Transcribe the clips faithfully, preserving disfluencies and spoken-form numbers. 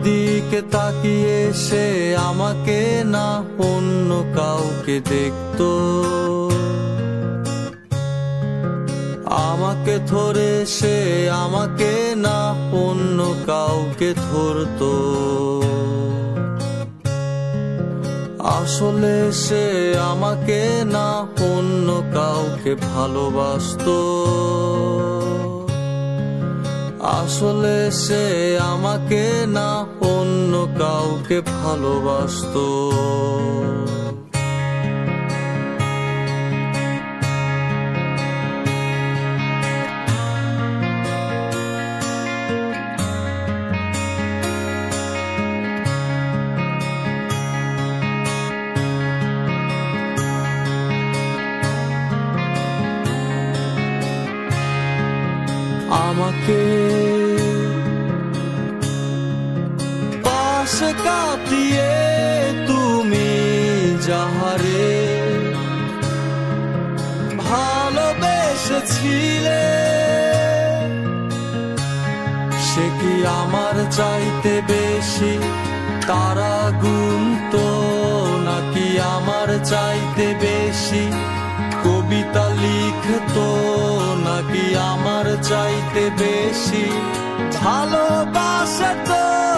দিকে তাকিয়ে সে আমাকে না অন্য কাউকে দেখতো, আমাকে ধরে সে আমাকে না অন্য কাউকে ধরতো। আসলে সে আমাকে না অন্য কাউকে ভালোবাসতো, আসলে সে আমাকে না অন্য কাউকে ভালোবাসতো। আমাকে পাশে কাটিয়ে তুমি যাহারে ভালোবেসেছিলে, সে কি আমার চাইতে বেশি তারা গুনতো, নাকি আমার চাইতে বেশি কবিতা লিখতো, নাকি আমার চাইতে বেশি ভালোবাসতো।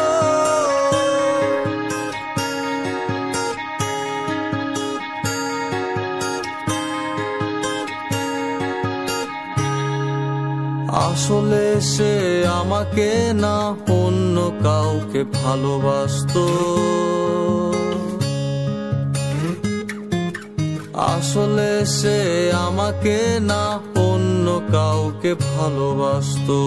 আসলে সে আমাকে না অন্য কাউকে ভালোবাসতো, আসলে সে আমাকে না অন্য কাউকে ভালোবাসতো।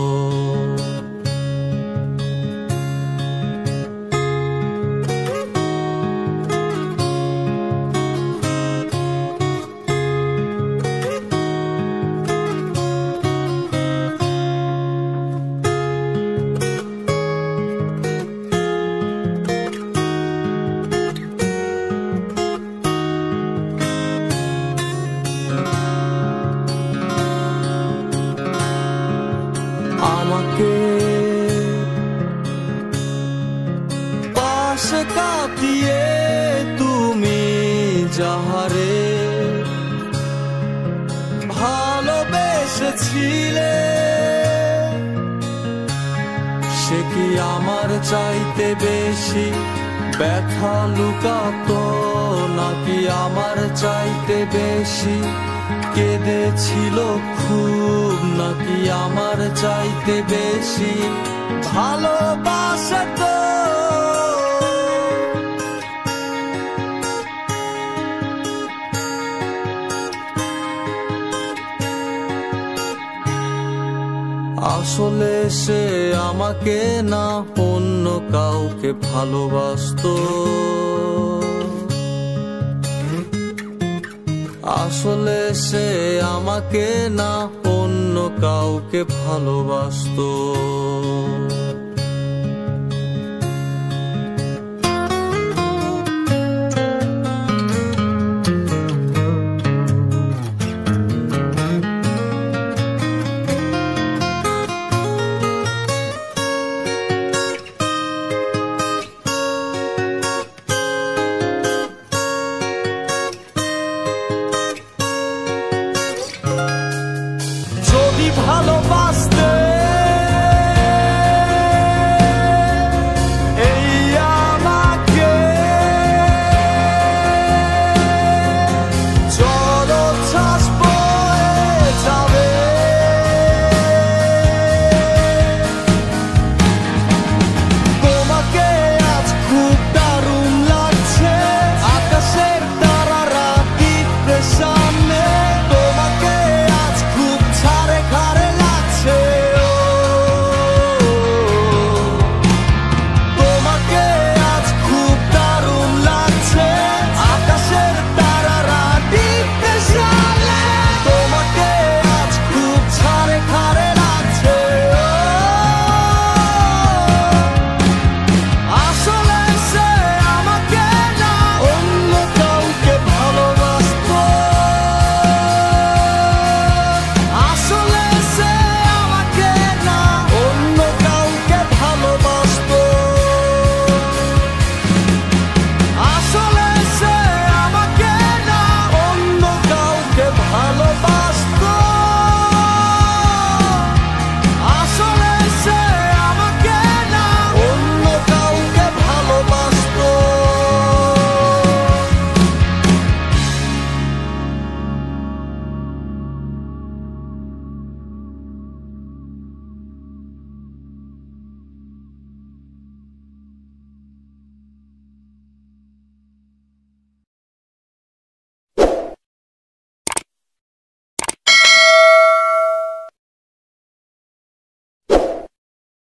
আমাকে পাশে কাটিয়ে তুমি যাহারে ভালোবেসেছিলে, সে কি আমার চাইতে বেশি ব্যথা লুকাতো, নাকি আমার চাইতে বেশি কেঁদেছিল খুব, নাকি আমার চাইতে বেশি ভালোবাসতো। আসলে সে আমাকে না অন্য কাউকে ভালোবাসতো, আসলে সে আমাকে না অন্য কাউকে ভালোবাসতো।